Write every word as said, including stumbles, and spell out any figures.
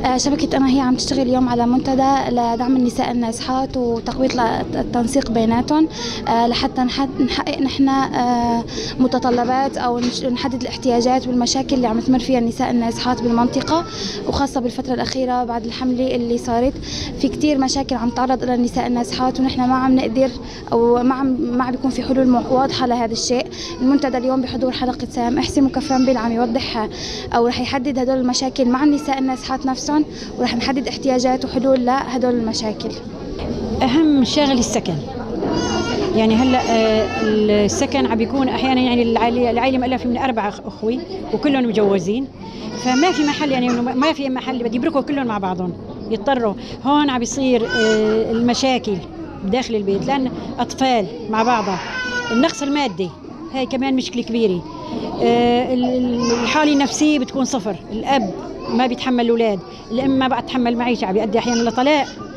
شبكة أنا هي عم تشتغل اليوم على منتدى لدعم النساء النازحات وتقوية التنسيق بيناتهم لحتى نحقق نحن متطلبات أو نحدد الاحتياجات والمشاكل اللي عم تمر فيها النساء النازحات بالمنطقة، وخاصة بالفترة الأخيرة بعد الحملة اللي صارت في كتير مشاكل عم تعرض إلى النساء النازحات، ونحن ما عم نقدر أو ما عم ما عم بيكون في حلول واضحة لهذا الشيء. المنتدى اليوم بحضور حلقة سام إحسن وكفران بيل عم يوضح أو رح يحدد هدول المشاكل مع النساء النازحات نفسهم، ورح نحدد احتياجات وحلول لهدول المشاكل. أهم شغل السكن، يعني هلا السكن عم بيكون احيانا يعني العائله مؤلفه من اربع اخوي وكلهم مجوزين، فما في محل يعني ما في محل بدي يبركوا كلهم مع بعضهم، يضطروا هون عم بيصير المشاكل داخل البيت لان اطفال مع بعضها، النقص المادي هاي كمان مشكله كبيره، الحاله النفسيه بتكون صفر، الاب ما بيتحمل الاولاد، الام ما بتتحمل معيشه، عم بيؤدي احيانا لطلاق.